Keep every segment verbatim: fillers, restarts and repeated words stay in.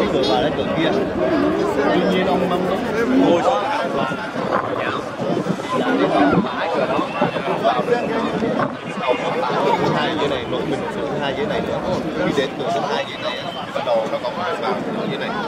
cửa vào đến cửa kia. Tuy nhiên ông mâm ngồi xuống phải cửa đó vào thứ hai dưới này, nỗ mình thứ hai dưới này nữa. Khi đến cửa thứ hai dưới này bắt đầu nó có vào cửa dưới này.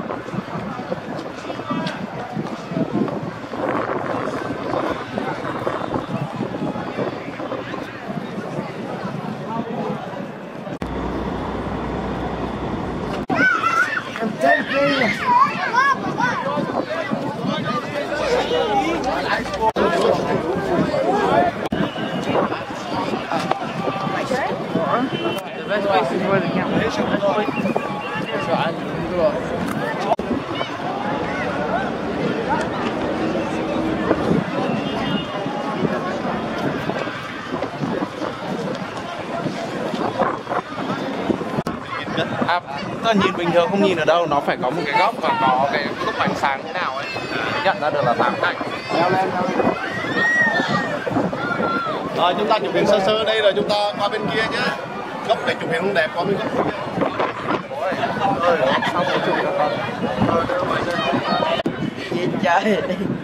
À, ta nhìn bình thường không nhìn ở đâu, nó phải có một cái góc và có cái góc ánh sáng thế nào ấy nhận ra được là tám cạnh. Rồi chúng ta chụp hình sơ sơ đây rồi chúng ta qua bên kia nhé. Góc để chụp hình không đẹp, qua bên góc kia. Rồi, xong rồi chụp cho con. Nhìn trời.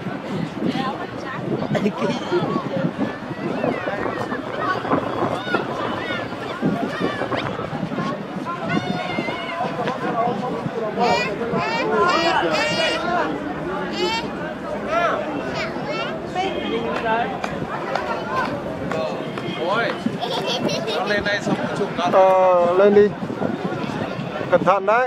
Ôi, con lên đây xong chụp con. Ờ, lên đi. Cẩn thận đấy.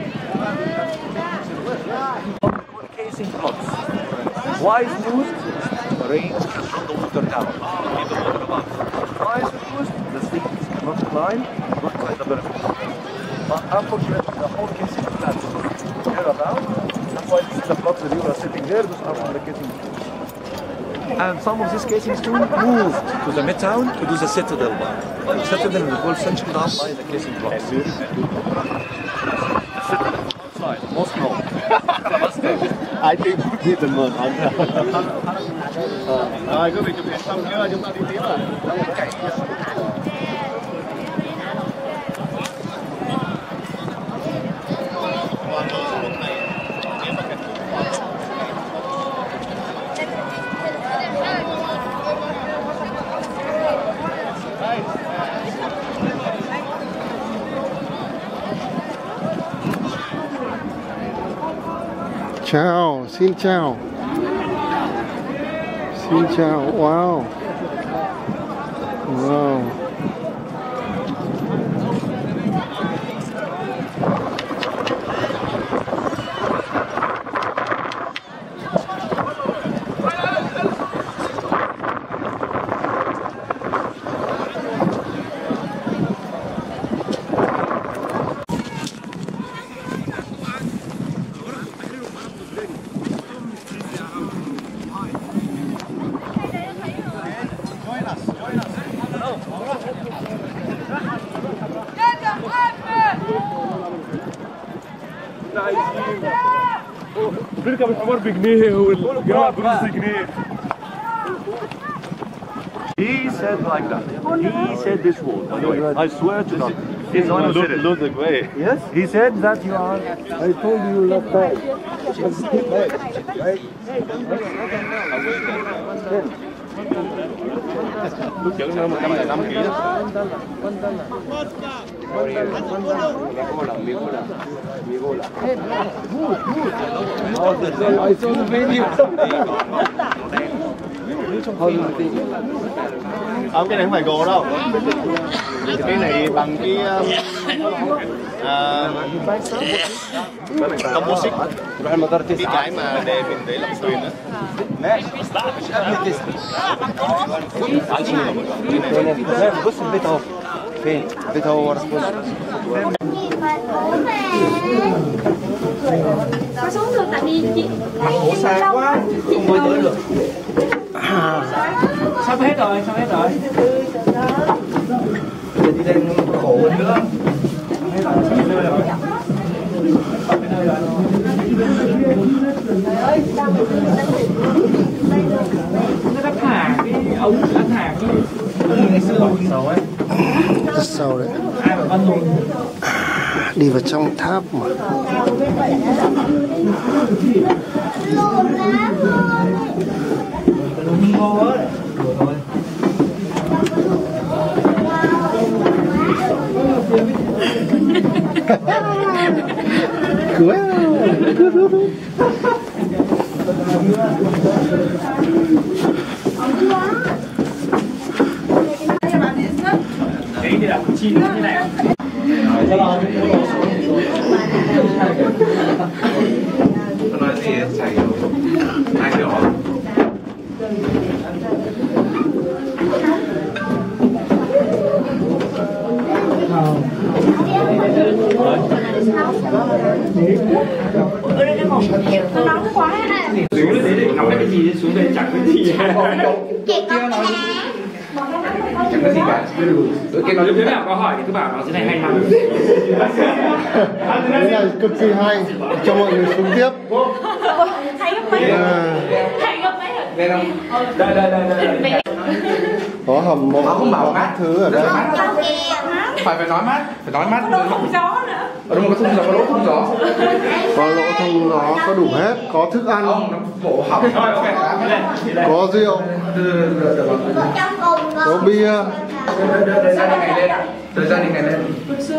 Why is loose? Rain from the water down. Why is it loose? The stick is not aligned, not quite the bottom. But unfortunately, the whole casing flat here around. That's why this is the blocks that you are sitting there. Those are from the casing. And some of these casings too moved to the midtown to do the citadel bar. The citadel is well sanctioned down by the casing blocks. Outside, most no. I think we didn't learn on that. Rồi, quý vị chụp hình xong chưa? Chúng ta đi tiếp rồi. Chào, xin chào. Xin chào, wow. Wow. بنركب الحمار بجنيه والجماعة بنص جنيه. He said like that. He said this word. I swear to God. He's the one who said it. Look the way. Yes. He said that you are. I told you last time. Lúc chữ nữa một trăm lẻ năm ký đó. I saw the video. Không, cái này không phải gỗ đâu. Cái này bằng cái um, uh, composite. Cái cái mà để mình để làm thuyền đó. بص البيت اهو فين البيت اهو ورا Có xuống được tại vì chị Ủa xa quá không mới tới được. Sắp hết rồi, sắp hết rồi. Giờ đi lên khổ hơn nữa. Hết rồi, sắp hết rồi. Sắp hết rồi. Nó đã thả cái ống, đã thả cái ngày xưa sầu ấy. Rất sâu đấy. Ai mà bắt rồi. Đi vào trong tháp mà. Cưới. Đấy thì là chín như này. Nói gì chảy hai kiểu. Nó nóng quá à. Xuống đấy để nóng cái gì xuống đây chẳng cái gì. Chẳng có gì cả. Cái nó nếu nào có hỏi thì cứ bảo nó thế này hay lắm. Cái này cực kỳ hay. Cho mọi người xuống tiếp. Hay gấp mấy. Hay gấp mấy rồi. Đây không? Đây đây đây đây. Có hầm mộ. Nó không bảo mát thứ ở đây. Phải phải nói mát, phải nói mát. Có lỗ thông gió nữa. Ở đâu mà có thông gió, có lỗ thông gió. Có lỗ thông gió, có đủ hết. Có thức ăn. Không, nó bổ hỏng. Rồi ok. Có rượu. Có bia. Thời gian ngày lên. Thời gian ngày lên.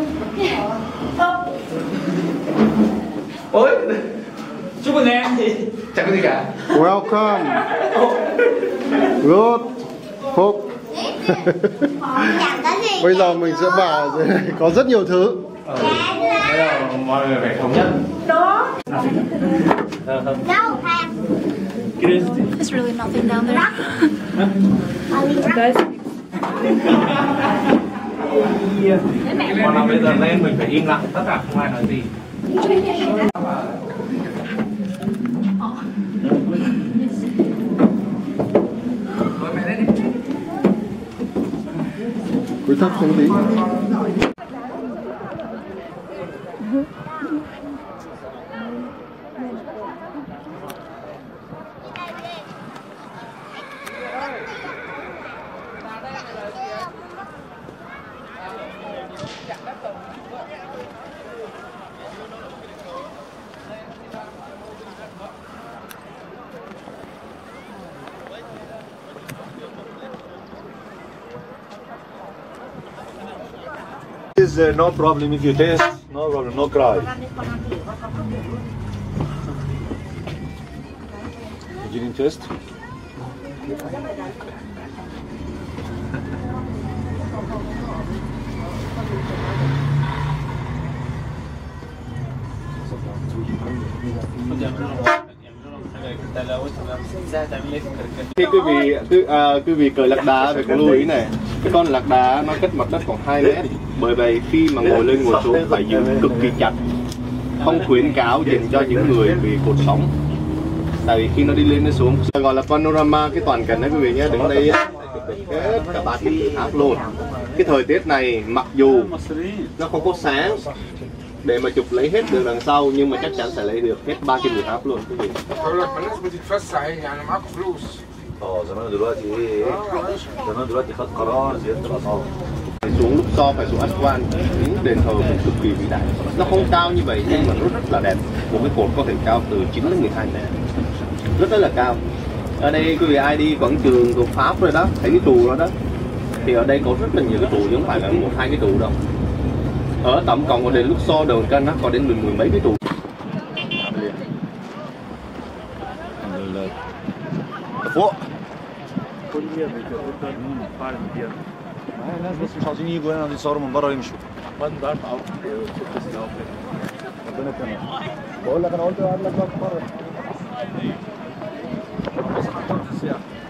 Ôi. Chúc mừng em thì Chẳng có gì cả. Welcome. Good. Phúc. Bây giờ mình sẽ vào dưới này có rất nhiều thứ. bây giờ mọi người phải thống nhất. Đó. There's really nothing down there. Còn là bây giờ lên mình phải im lặng, tất cả không ai nói gì. Cúi thấp xuống tí. Is uh, no problem if you taste, no problem, no cry. You didn't taste? Khi quý vị quý, à, quý vị cởi lạc đá phải có lưu ý này, cái con lạc đá nó cách mặt đất khoảng hai mét, bởi vậy khi mà ngồi lên ngồi xuống phải giữ cực kỳ chặt, không khuyến cáo dành cho những người bị cột sống, tại vì khi nó đi lên nó xuống gọi là panorama cái toàn cảnh đấy quý vị nhé. Đứng đây hết cả ba Kim Tự Tháp luôn. Cái thời tiết này mặc dù nó không có sáng để mà chụp lấy hết được đằng sau, nhưng mà chắc chắn sẽ lấy được hết ba Kim Tự Tháp luôn quý vị. اه زمان دلوقتي ايه زمان دلوقتي خد قرار زيادة الاسعار. Xuống lúc so phải xuống ếch quan, những đền thờ cũng cực kỳ vĩ đại. Nó không cao như vậy nhưng mà nó rất là đẹp. Một cái cột có thể cao từ chín đến mười hai mét, rất rất là cao. Ở đây quý vị ai đi quảng trường thuộc Pháp rồi đó, thấy cái trụ đó đó, thì ở đây có rất là nhiều cái trụ, chứ không phải là một hai cái trụ đâu. Ở tổng cộng ở đền lúc so đầu cân nó có đến mười mười mấy cái trụ. فوق الناس بس مش عاوزين يجوا هنا يتصوروا من بره ويمشوا. ربنا يكرمك. بقول لك انا قلت اقابلك بقى بره.